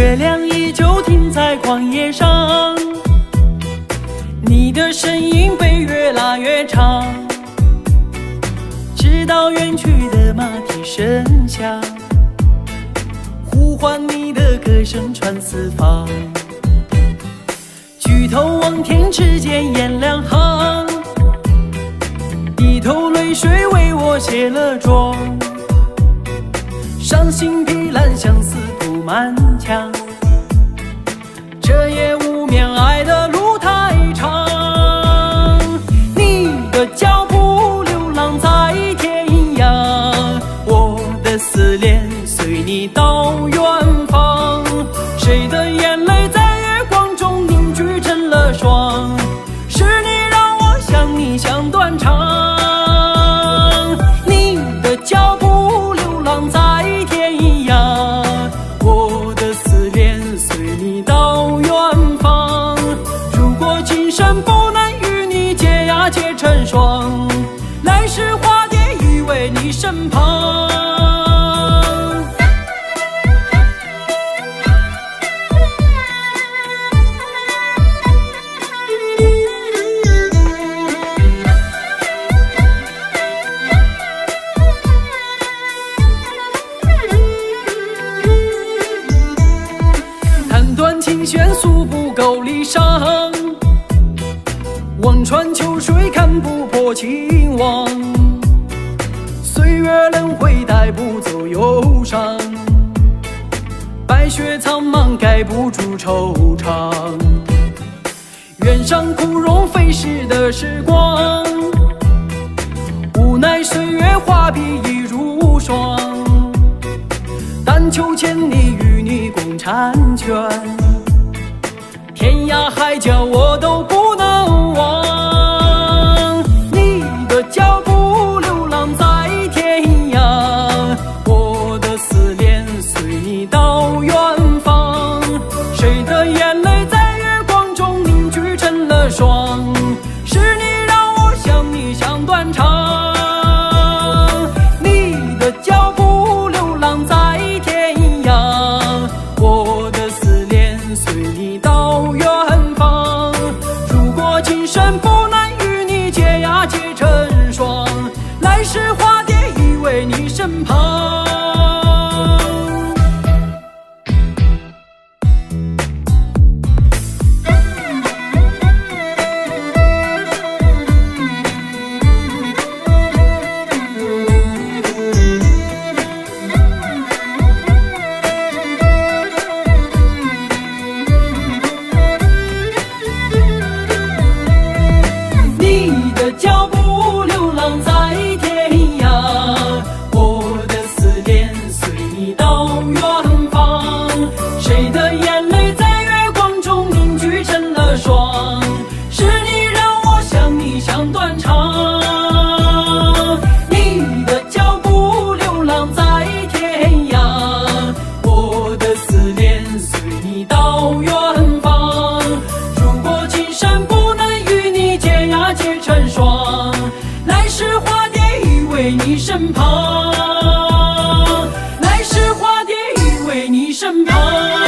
月亮依旧停在旷野上，你的身影被越拉越长，直到远去的马蹄声响，呼唤你的歌声传四方。举头望天，只见颜良行，低头泪水为我卸了妆，伤心披烂，相思铺满墙。这夜无眠，爱的路太长，你的脚步流浪在天涯，我的思念随你到远方。谁的眼泪在月光中凝聚成了霜？是你让我想你想断肠。你的脚步流浪在天涯，我的思念随你到远方。如果今生不能与你结呀结成双，来世化蝶依偎你身旁。琴弦诉不够离殇，望穿秋水看不破情网。岁月轮回带不走忧伤，白雪苍茫盖不住惆怅。愿上枯荣飞逝的时光，无奈岁月画笔已如霜。但求千里与你共婵娟，天涯海角我都不能忘。你的脚步流浪在天涯，我的思念随你到远方。谁的眼泪在月光中凝聚成了霜？是你让我想你想断肠。你的脚步流浪在天涯，我的思念随你到远方。如果今生不能与你结呀结成双，来世化蝶依偎你身旁。脚步流浪在天涯，我的思念随你到远方。谁的眼泪在月光中凝聚成了霜？是你让我想你想断肠。你的脚步流浪在天涯，我的思念随你到远方。如果今生不能与你结呀结成双，来世化蝶依偎你身旁，来世化蝶依偎你身旁。